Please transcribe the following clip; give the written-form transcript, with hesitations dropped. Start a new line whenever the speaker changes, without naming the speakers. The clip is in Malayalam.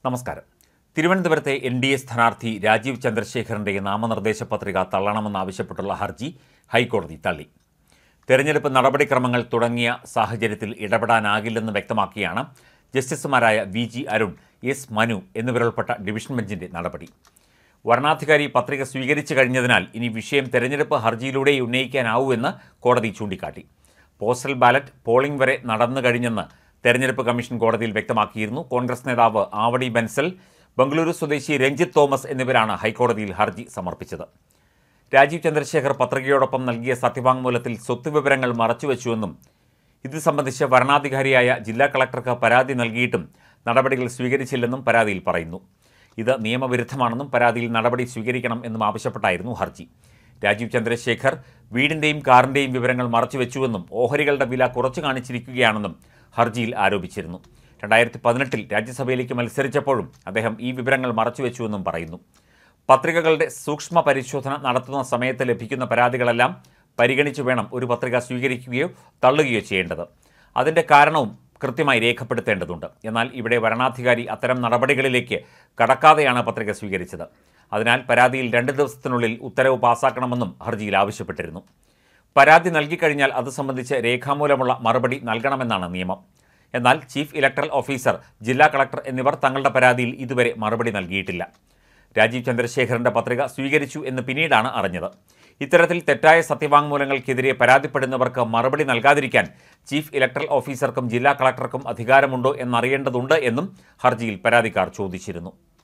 നമസ്കാരം. തിരുവനന്തപുരത്തെ NDA സ്ഥാനാർത്ഥി രാജീവ് ചന്ദ്രശേഖറിന്റെ നാമനിർദ്ദേശ പത്രിക തള്ളണമെന്നാവശ്യപ്പെട്ടുള്ള ഹർജി ഹൈക്കോടതി തള്ളി. തെരഞ്ഞെടുപ്പ് നടപടിക്രമങ്ങൾ തുടങ്ങിയ സാഹചര്യത്തിൽ ഇടപെടാനാകില്ലെന്ന് വ്യക്തമാക്കിയാണ് ജസ്റ്റിസുമാരായ VG അരുൺ, S മനു എന്നിവരുൾപ്പെട്ട ഡിവിഷൻ ബെഞ്ചിന്റെ നടപടി. വരണാധികാരി പത്രിക സ്വീകരിച്ചു കഴിഞ്ഞതിനാൽ ഇനി വിഷയം തെരഞ്ഞെടുപ്പ് ഹർജിയിലൂടെ ഉന്നയിക്കാനാവൂ എന്ന് കോടതി ചൂണ്ടിക്കാട്ടി. പോസ്റ്റൽ ബാലറ്റ് പോളിംഗ് വരെ നടന്നു കഴിഞ്ഞെന്ന് തെരഞ്ഞെടുപ്പ് കമ്മീഷൻ കോടതിയിൽ വ്യക്തമാക്കിയിരുന്നു. കോൺഗ്രസ് നേതാവ് ആവടി ബൻസൽ, ബംഗളൂരു സ്വദേശി രഞ്ജിത്ത് തോമസ് എന്നിവരാണ് ഹൈക്കോടതിയിൽ ഹർജി സമർപ്പിച്ചത്. രാജീവ് ചന്ദ്രശേഖർ പത്രികയോടൊപ്പം നൽകിയ സത്യവാങ്മൂലത്തിൽ സ്വത്ത് വിവരങ്ങൾ മറച്ചുവെച്ചുവെന്നും ഇത് സംബന്ധിച്ച് വരണാധികാരിയായ ജില്ലാ കളക്ടർക്ക് പരാതി നൽകിയിട്ടും നടപടികൾ സ്വീകരിച്ചില്ലെന്നും പരാതിയിൽ പറയുന്നു. ഇത് നിയമവിരുദ്ധമാണെന്നും പരാതിയിൽ നടപടി സ്വീകരിക്കണം എന്നും ആവശ്യപ്പെട്ടായിരുന്നു ഹർജി. രാജീവ് ചന്ദ്രശേഖർ വീടിൻ്റെയും കാറിൻ്റെയും വിവരങ്ങൾ മറച്ചുവെച്ചുവെന്നും ഓഹരികളുടെ വില കുറച്ചു കാണിച്ചിരിക്കുകയാണെന്നും ഹർജിയിൽ ആരോപിച്ചിരുന്നു. 2018 രാജ്യസഭയിലേക്ക് മത്സരിച്ചപ്പോഴും അദ്ദേഹം ഈ വിവരങ്ങൾ മറച്ചുവെച്ചുവെന്നും പറയുന്നു. പത്രികകളുടെ സൂക്ഷ്മ പരിശോധന നടത്തുന്ന സമയത്ത് ലഭിക്കുന്ന പരാതികളെല്ലാം പരിഗണിച്ചു വേണം ഒരു പത്രിക സ്വീകരിക്കുകയോ തള്ളുകയോ ചെയ്യേണ്ടത്. അതിൻ്റെ കാരണവും കൃത്യമായി രേഖപ്പെടുത്തേണ്ടതുണ്ട്. എന്നാൽ ഇവിടെ വരണാധികാരി അത്തരം നടപടികളിലേക്ക് കടക്കാതെയാണ് പത്രിക സ്വീകരിച്ചത്. അതിനാൽ പരാതിയിൽ 2 ദിവസത്തിനുള്ളിൽ ഉത്തരവ് പാസാക്കണമെന്നും ഹർജിയിൽ ആവശ്യപ്പെട്ടിരുന്നു. പരാതി നൽകിക്കഴിഞ്ഞാൽ അത് സംബന്ധിച്ച് രേഖാമൂലമുള്ള മറുപടി നൽകണമെന്നാണ് നിയമം. എന്നാൽ ചീഫ് ഇലക്ടറൽ ഓഫീസർ, ജില്ലാ കളക്ടർ എന്നിവർ തങ്ങളുടെ പരാതിയിൽ ഇതുവരെ മറുപടി നൽകിയിട്ടില്ല. രാജീവ് ചന്ദ്രശേഖറിന്റെ പത്രിക സ്വീകരിച്ചു എന്ന് പിന്നീടാണ് അറിഞ്ഞത്. ഇത്തരത്തിൽ തെറ്റായ സത്യവാങ്മൂലങ്ങൾക്കെതിരെ പരാതിപ്പെടുന്നവർക്ക് മറുപടി നൽകാതിരിക്കാൻ ചീഫ് ഇലക്ടറൽ ഓഫീസർക്കും ജില്ലാ കളക്ടർക്കും അധികാരമുണ്ടോ എന്നറിയേണ്ടതുണ്ട് എന്നും ഹർജിയിൽ പരാതിക്കാർ ചോദിച്ചിരുന്നു.